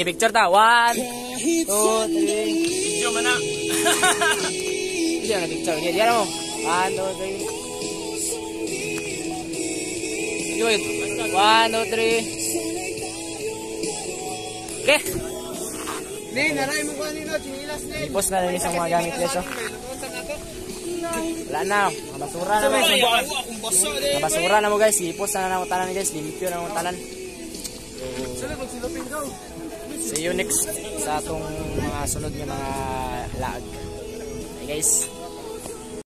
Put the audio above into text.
picture ta. 1, 2, 3. Video mana? Video na picture. Dia mo. 1, 2, 3. Yun. 1, 2, 3. Okay. Nih, naray mo ko nino, chinilas ni. I-post na rin isang mga gamit leso. Wala na. Mga basura na mo. Mga basura na mo guys. I-post na na mo tanan guys. Limpyo na mo tanan. See you next sa atong mga sunod nga mga laag. Okay guys.